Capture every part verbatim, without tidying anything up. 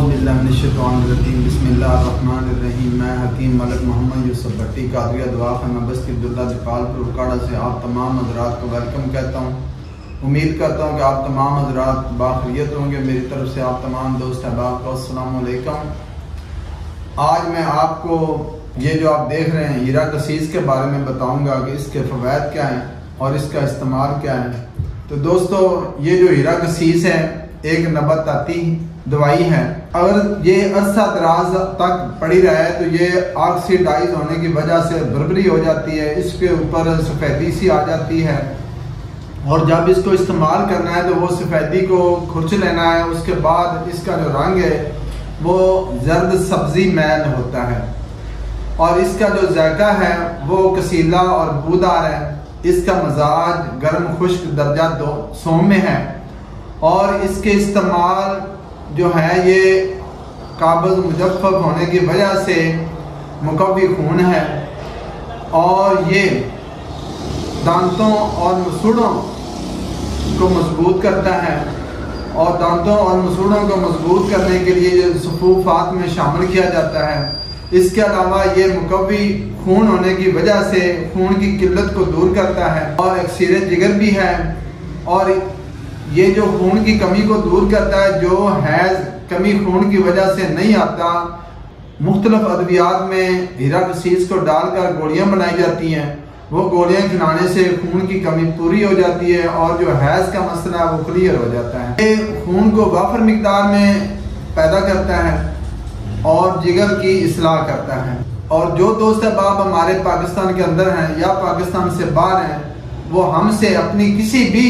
औज़ुबिल्लाहिमिनश्शैतानिर्रजीम बिस्मिल्लाहिर्रहमानिर्रहीम। मैं हकीम मलिक मोहम्मद यूसुफ भट्टी कादरिया दवाखाना बस्ती अब्दुल्ला दीपालपुर उकाड़ा से आप तमाम हज़रात को वेलकम कहता हूँ। उम्मीद करता हूँ कि आप तमाम हज़रात बाखैरियत होंगे। मेरी तरफ से आप तमाम दोस्त अहबाब को अस्सलाम वालेकुम। आज मैं आपको ये जो आप देख रहे हैं हीरा कसीस के बारे में बताऊँगा कि इसके फ़वाइद क्या हैं और इसका इस्तेमाल क्या है। तो दोस्तों, ये जो हीरा कसीस है एक नबाताती दवाई है। अगर ये अरसा दराज तक पड़ी रहे तो ये ऑक्सीडाइज होने की वजह से भरभरी हो जाती है, इसके ऊपर सफ़ेदी सी आ जाती है और जब इसको इस्तेमाल करना है तो वो सफ़ेदी को खुरच लेना है। उसके बाद इसका जो रंग है वो जर्द सब्जी मैल होता है और इसका जो जायका है वो कसीला और बूदार है। इसका मजाज गर्म खुश्क दर्जा दो सौम्य है और इसके इस्तेमाल जो है ये काबज़ मुजफ़्फ़फ़ होने की वजह से मुकव्वी खून है और ये दांतों और मसूड़ों को मजबूत करता है और दांतों और मसूड़ों को मजबूत करने के लिए सफ़ूफ़ात में शामिल किया जाता है। इसके अलावा ये मुकव्वी खून होने की वजह से खून की किल्लत को दूर करता है और अक्सीर जिगर भी है और ये जो खून की कमी को दूर करता है, जो हैज़ कमी खून की वजह से नहीं आता। मुख्तलिफ अद्वियात में हीरा कसीस को डालकर गोलियां बनाई जाती हैं, वो गोलियां खिलाने से खून की कमी पूरी हो जाती है और जो हैज़ का मसला है वो क्लियर हो जाता है। ये खून को वाफर मिकदार में पैदा करता है और जिगर की इस्लाह करता है। और जो दोस्त अहबाब हमारे पाकिस्तान के अंदर हैं या पाकिस्तान से बाहर हैं, वो हमसे अपनी किसी भी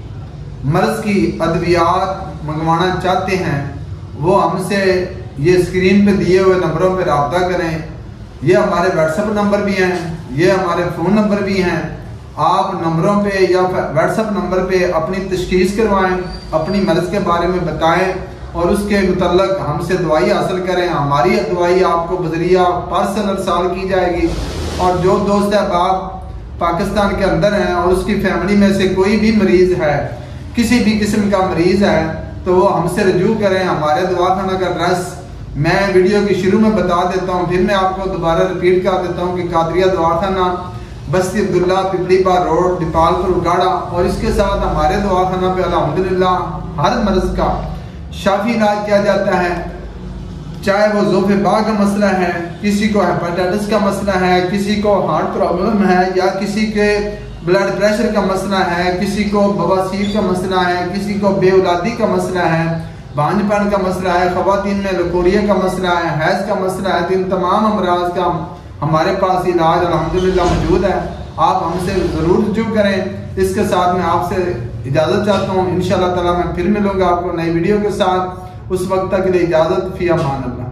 मर्ज की अद्वियात मंगवाना चाहते हैं, वो हमसे ये स्क्रीन पे दिए हुए नंबरों पे रब्ता करें। ये हमारे व्हाट्सएप नंबर भी हैं, ये हमारे फ़ोन नंबर भी हैं। आप नंबरों पे या व्हाट्सएप नंबर पे अपनी तशख़ीस करवाएं, अपनी मर्ज के बारे में बताएं और उसके मुतल्लक हमसे दवाई हासिल करें। हमारी दवाई आपको बजरिया पार्सल अरसाल की जाएगी। और जो दोस्त अहबाब पाकिस्तान के अंदर हैं और उसकी फैमिली में से कोई भी मरीज़ है, किसी भी किस्म का मरीज़ है, तो वो हमसे रजू करें। हमारे दवाखाना का एड्रेस मैं वीडियो के शुरू में बता देता हूँ, फिर मैं आपको दोबारा रिपीट कर देता हूँ कि कादरिया दवाखाना बस्ती अब्दुल्ला पिपलीपा रोड दीपालपुर उकाड़ा। और इसके साथ हमारे दवाखाना पे अल्हम्दुलिल्लाह हर मर्ज का शाफी इलाज किया जाता है, चाहे वो ज़ोफ़े बा का मसला है, किसी को हेपेटाइटिस का मसला है, किसी को हार्ट प्रॉब्लम है या किसी के ब्लड प्रेशर का मसला है, किसी को बवासीर का मसला है, किसी को बेऔलादी का मसला है, बांझपन का मसला है, ख़वातीन में लकोरिया का मसला है, हैज़ का मसला है। तो इन तमाम अमराज का हमारे पास इलाज अल्हम्दुलिल्लाह मौजूद है। आप हमसे ज़रूर रजू करें। इसके साथ मैं आपसे इजाज़त चाहता हूँ। इंशाअल्लाह ताला मैं फिर मिलूँगा आपको नई वीडियो के साथ। उस वक्त तक के लिए इजाज़त, फ़ी अमान अल्लाह।